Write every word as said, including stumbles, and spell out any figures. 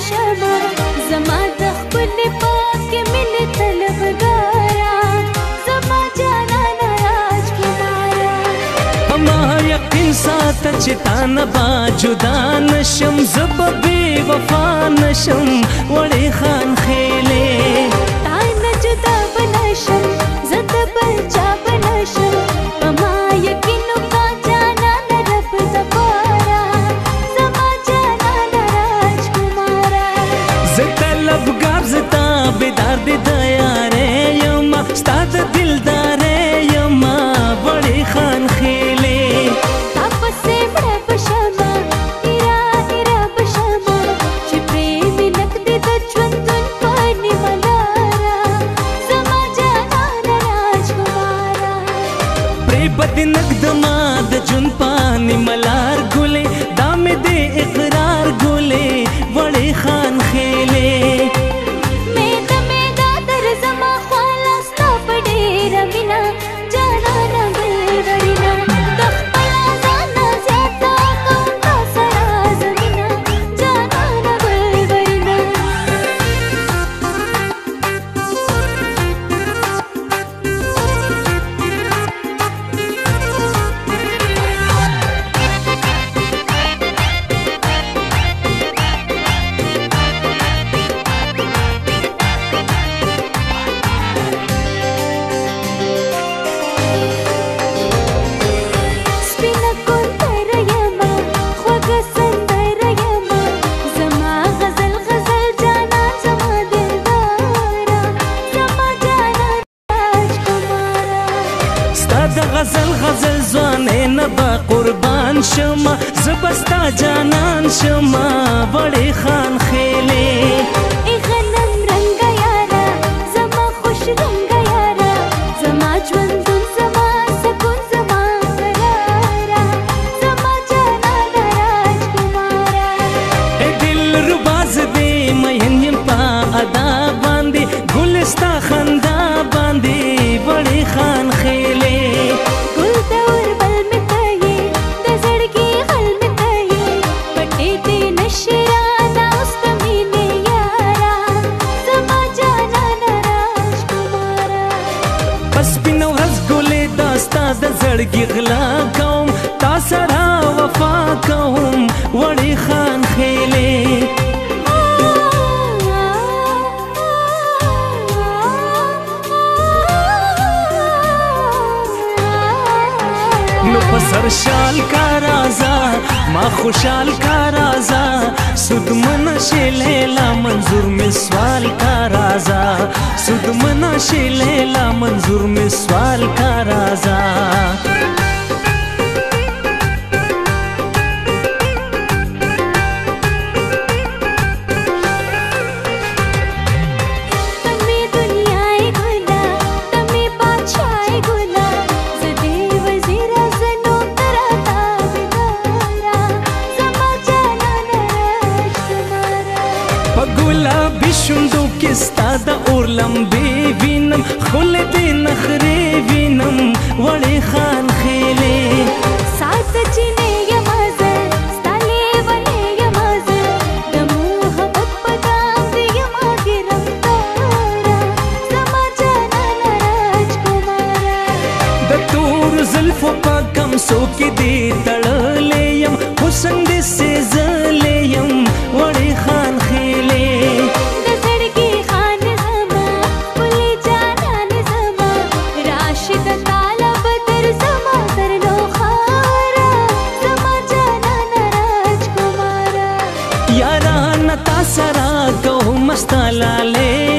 بشما زما د خپل پاک مینې طلبګارا زما جانانه راجکمارا اما یقین ساته چې تا نه با جدا نشم زب بې وفا نشم وړې خان خېلې تا نه جدا بنشم زه د بل چا بنشم په ما یقین وکړه جانانه رب دپاره زما جانانه راجکمارا زه طلبګار زه تابعدار د یارې یما ستا د دلدارې یما وړې خان خېلې تا پسې مړه بشمه ایرا ایرا بشمه چې پرې مې نک دې د ژوندون په نیمه لاره زما جانانه راجکمارا پرې به دې نږدمه د ژوند په نیمه لار ګلې دا مې دې اقرار ګلې وړې خان خېلې میده میده در زما خواله ستا په ډېره مینه جانانه ګلوړینه د خپله ځانه زیاته کوم تا سره زه مینه جانانه ګلوړینه سپینه کوتره یمه خوږه سندره یمه زما غزل غزل جانان زما دلداره زما جانان راجکمارا ستا د غزل غزل ځوانې نه به قربان شمه زه به ستا جانان شمه وړې خان خېلې ای غنم رنګه یاره زما خوش رنګه یاره زما ژوندون زما سکون زما قراره زما جانانه راجکمارا ای دل رباز دې مین یم په ادا باندې ګل ستا خندا باندې وړې خان خېلې ګل د اوربل مې ته یې د زړګي غل مې ته یې پټې دې نشي رانه اوس د مینې یاره زما جانانه راجکمارا په سپینه ورځ ګلې دا ستا د زړګي غلا کوم تا سره وفا کوم وړې خان خېلې نو په سر شال کا رازا ما خوشحال کا رازا سود منشی لیلا منظور میں سوال کا رازا سود منشی لیلا منظور میں سوال کا رازا تمې دنیاي ګلا تمې بادشاہي ګلا زه دې وزیره زه نوکره تابعداره زما جانانه راجکمارا په ګلابي شونډو کې ستا د اور لمبې وینم ښکلې دې نخرې وینم وړې خان خېلې ساز چینه یمه زه ستا لیونې یمه زه د محبت په دام دې یمه ګرفتاره زما جانانه راجکمارا د تور زلفو په کمسو کې دې تړلې یم حسن دې سېزلې یم وړې خان خېلې د زړګي خان زما ښکلې جانان زما راشد طالب در زما در نوخاره زما جانانه راجکمارا یارانه تا سره کوم ستا لالې